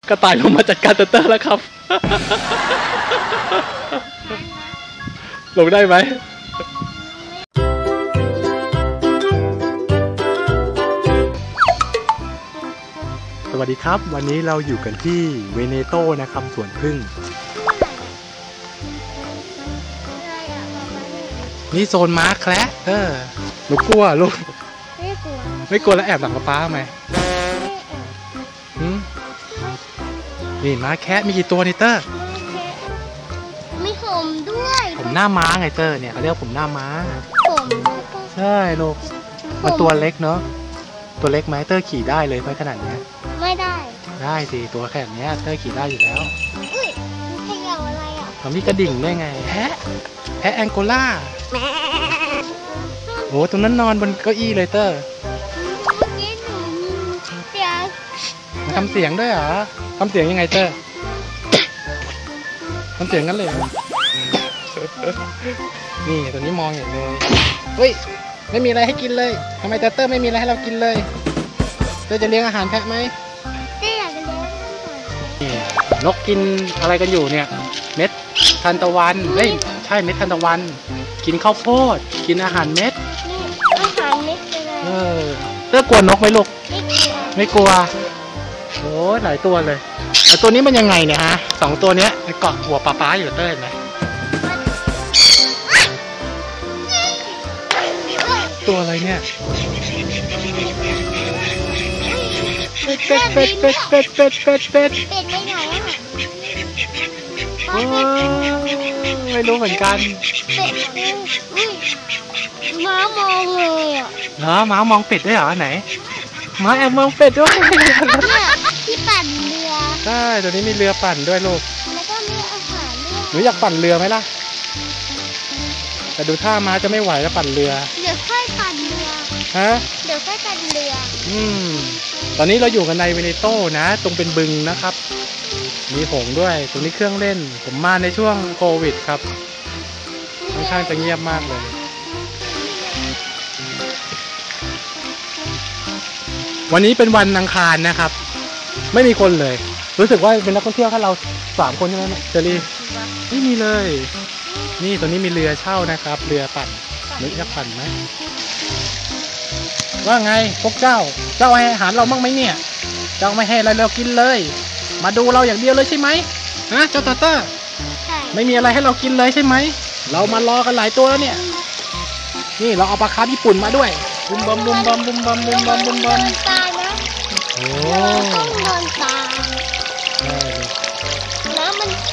กระต่ายลงมาจัดการเตอร์แล้วครับ ลงได้ไหมสวัสดีครับวันนี้เราอยู่กันที่เวเนโตนะครับสวนผึ้งนี่โซนม้าแคระหนูกลัวลูกไม่กลัวแล้วแอบหลังป๊าไหมนี่ม้าแคะมีกี่ตัวนี่เตอร์มีผมด้วยผมหน้าม้าไงเตอร์เนี่ยเขาเรียกผมหน้าม้าผมใช่ลูกมันตัวเล็กเนาะตัวเล็กไหมเตอร์ขี่ได้เลยไหมขนาดนี้ไม่ได้ได้สิตัวแค่นี้เตอร์ขี่ได้อยู่แล้วอุ้ยมันขยับอะไรอ่ะมันมีกระดิ่งได้ไงแพะแองโกลาโอ้ตรงนั้นนอนบนเก้าอี้เลยเตอร์ทำเสียงด้วยเหรอทำเสียงยังไงเตอร์ทำเสียงงั้นเลยนี่ตัวนี้มองอย่างเลยเฮ้ยไม่มีอะไรให้กินเลยทำไมเตอร์ไม่มีอะไรให้เรากินเลยเตอร์จะเลี้ยงอาหารแพะไหมอยากเลี้ยงนกกินอะไรกันอยู่เนี่ยเม็ดทานตะวันเฮ้ยใช่เม็ดทานตะวันกินข้าวโพดกินอาหารเม็ดอาหารเม็ดเลยเตอร์กลัวนกไหมลูกไม่กลัวโอ้หลายตัวเลยแต่ตัวนี้มันยังไงเนี่ยฮะ2ตัวเนี้ยเกาะหัวป๊าอยู่เตอร์เห็นไหมตัวอะไรเนี่ยเป็ดไม่ไหนไม่รู้เหมือนกันม้ามองเลยอ่ะม้ามองเป็ดด้วยเหรอไหนม้าแอบมองเป็ดด้วยที่ปั่นเรือใช่ตัวนี้มีเรือปั่นด้วยลูกแล้วก็มีอาหารด้วยหนูอยากปั่นเรือไหมล่ะแต่ดูท่าม้าจะไม่ไหวแล้วปั่นเรือเดี๋ยวค่อยปั่นเรือฮะเดี๋ยวค่อยปั่นเรือตอนนี้เราอยู่กันในเวเนโตนะตรงเป็นบึงนะครับมีหงด้วยตรงนี้เครื่องเล่นผมมาในช่วงโควิดครับค่อนข้างจะเงียบมากเลยวันนี้เป็นวันอังคารนะครับไม่มีคนเลยรู้สึกว่าเป็นนักท่องเที่ยวแค่เรา3 คนใช่ไหมเจอรี่ไม่มีเลยนี่ตรงนี้มีเรือเช่านะครับเรือปั่นนึกอยากปั่นไหมว่าไงพวกเจ้าให้อาหารเราบ้างไหมเนี่ยเจ้าไม่ให้อะไรเรากินเลยมาดูเราอย่างเดียวเลยใช่ไหมฮะเจ้าเตอร์ไม่มีอะไรให้เรากินเลยใช่ไหมเรามารอกันหลายตัวแล้วเนี่ยนี่เราเอาปลาคาร์ฟญี่ปุ่นมาด้วยบุมบอมบุมบอมบุมบอมบุมบอมบุมบอมโอ้ต้องนอนตาแล้ว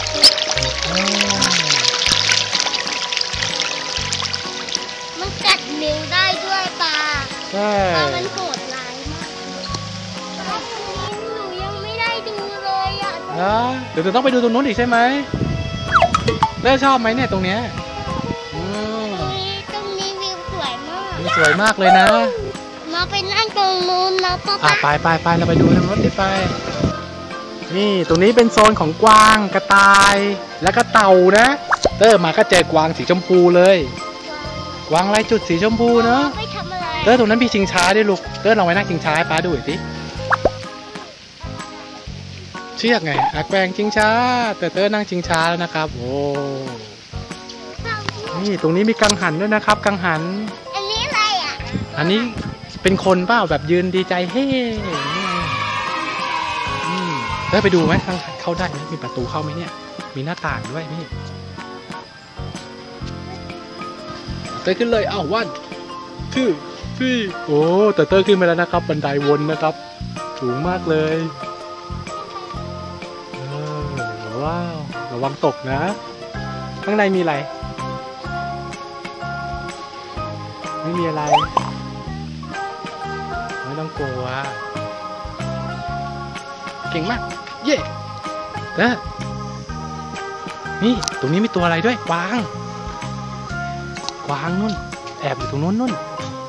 มันกัดนิ้วได้ด้วยปลามันโหดร้ายมากแล้วตรงนี้หนูยังไม่ได้ดูเลยอ่ะเดี๋ยวต้องไปดูตรงนู้นอีกใช่ไหมเลิกชอบไหมเนี่ยตรงเนี้ยตรงนี้วิวสวยมากสวยมากเลยนะมาไปนั่งตรงนู้นนะป้าไปเราไปดูทางรถไปนี่ตรงนี้เป็นโซนของกวางกระต่ายแล้วก็เต่านะเตอร์มาก็เจอกวางสีชมพูเลยกวางลายจุดสีชมพูเนาะเตอร์ตรงนั้นมีชิงช้าด้วยลูกเตอร์ลองไปนั่งชิงช้าให้ป้าดูหน่อยสิเชือกไงแกว่งชิงช้าเตอร์นั่งชิงช้าแล้วนะครับโอ้นี่ตรงนี้มีกังหันด้วยนะครับกังหันอันนี้อะไรอ่ะอันนี้เป็นคนเปล่าแบบยืนดีใจเฮ้แล้วไปดูไหมเข้าได้ไหมมีประตูเข้าไหมเนี่ยมีหน้าต่างด้วยนี่เตอร์ขึ้นเลยวัน2 3โอ้แต่เตอร์ขึ้นไปแล้วนะครับบันไดวนนะครับสูงมากเลยว้าวระวังตกนะข้างในมีอะไรไม่มีอะไรไม่ต้องกลัวเก่งมากเย่นี่ตรงนี้มีตัวอะไรด้วยกวางนู่นแอบอยู่ตรงนู้น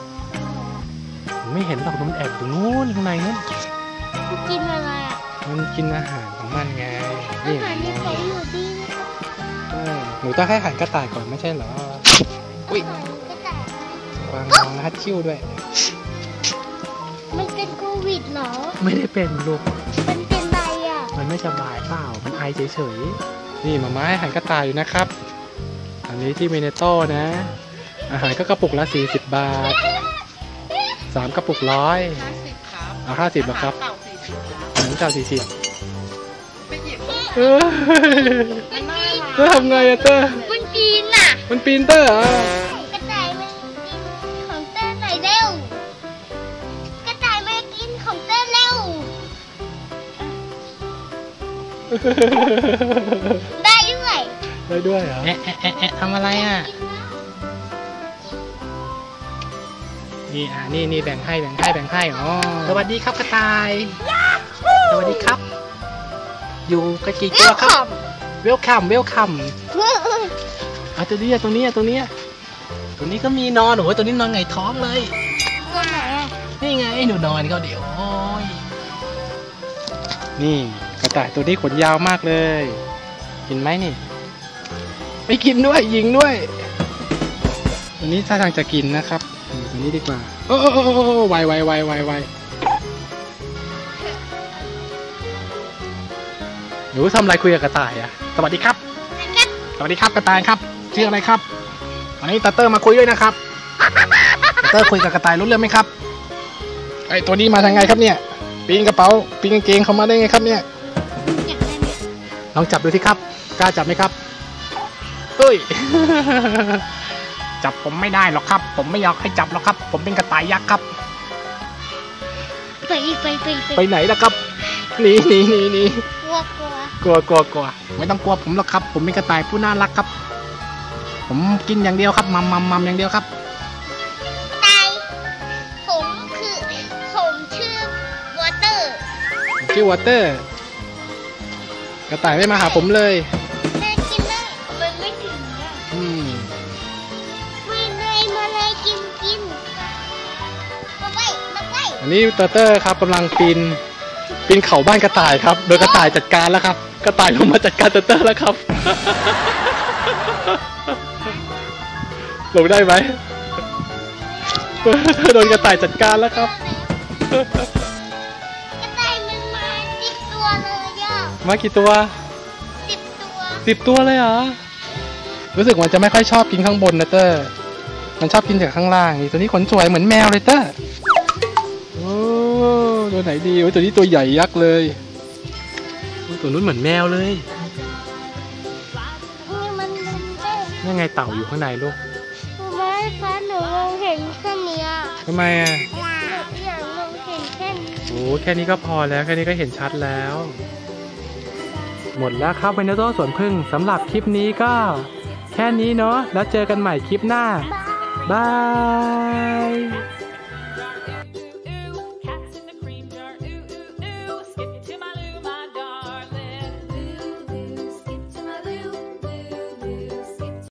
ไม่เห็นหรอกมันแอบตรงนู้นข้างในนู้นกินอะไรอ่ะมันกินอาหารของมันไงอาหารในของหนูดีหนูต้องให้อาหารกระต่ายก่อนไม่ใช่เหรออุ้ยกวางมองฮัดคิ้วด้วยมันเป็นโควิดเหรอไม่ได้เป็นลูกมันเป็นไรอ่ะมันไม่สบายเปล่ามันไอเฉยๆนี่หมาม้าให้อาหารกระต่ายอยู่นะครับอันนี้ที่เมเนโต้นะอาหารก็กระปุกละ40 บาท3 กระปุก100 50 ครับ 50แล้วครับเต่า40 ครับอาหารเต่า40 ไปหยิบมันปีนเตอร์ทำไงอะเตอร์มันปีนน่ะมันปีนเตอร์เหรอกระต่ายมันกินของเต้นหน่อยเร็วกระต่ายมันกินของเต้นเร็วได้ด้วยได้ด้วยเหรอแอะทำอะไรอ่ะนี่แบ่งให้อ๋อสวัสดีครับกระต่ายสวัสดีครับอยู่กันกี่ตัวครับเวลคัมเอาตัวนี้ก็มีนอนโอ้ยตัวนี้นอนไงท้องเลยตัวไหนอ่ะนี่ไงหนูนอนเขาเดี๋ยวโอ้ยนี่กระต่ายตัวนี้ขนยาวมากเลยกินไหมนี่ไม่กินด้วยยิงด้วยตัวนี้ท่าทางจะกินนะครับตัวนี้ดีกว่าโอ้ไวหนูทำอะไรคุยกับกระต่ายอะสวัสดีครับกระต่ายครับชื่ออะไรครับวันนี้ตาเตอร์มาคุยด้วยนะครับตาเตอร์คุยกับกระต่ายรู้เรื่องไหมครับไอตัวนี้มาทางไงครับเนี่ยปีนกระเป๋าปีนกางเกงเขามาได้ไงครับเนี่ยลองจับดูสิครับกล้าจับไหมครับเฮ้ย จับผมไม่ได้หรอกครับผมไม่อยากให้จับหรอกครับผมเป็นกระต่ายยักษ์ครับไปไหนล่ะครับหนีกลัวไม่ต้องกลัวผมหรอกครับผมเป็นกระต่ายผู้น่ารักครับผมกินอย่างเดียวครับมัมอย่างเดียวครับตายผมชื่อวอเตอร์กระต่ายไม่มาหาผมเลยแม่กินได้มันไม่ถึงอ่ะมาเลยกินมาไปอันนี้เตอร์ครับกำลังปีนเขาบ้านกระต่ายครับโดยกระต่ายจัดการแล้วครับกระต่ายลงมาจัดการเตอร์แล้วครับลงได้ไหมโดนกระต่ายจัดการแล้วครับกระต่ายมันมา10 ตัวเลยอ่ะมากี่ตัว10 ตัวเลยเหรอรู้สึกมันจะไม่ค่อยชอบกินข้างบนนะเตอร์มันชอบกินจากข้างล่างนี่ตัวนี้ขนสวยเหมือนแมวเลยเตอร์โอ้ตัวไหนดีโอ้ตัวนี้ตัวใหญ่ยักษ์เลยตัวนู้นเหมือนแมวเลยนี่ไงเต่าอยู่ข้างในลูกไม่คะหนูมองเห็นแค่นี้ทำไมอ่ะอยากมองเห็นแค่นี้โอ้แค่นี้ก็พอแล้วแค่นี้ก็เห็นชัดแล้วหมดแล้วครับเวเนโต้สวนพึ่งสำหรับคลิปนี้ก็แค่นี้เนาะแล้วเจอกันใหม่คลิปหน้าบาย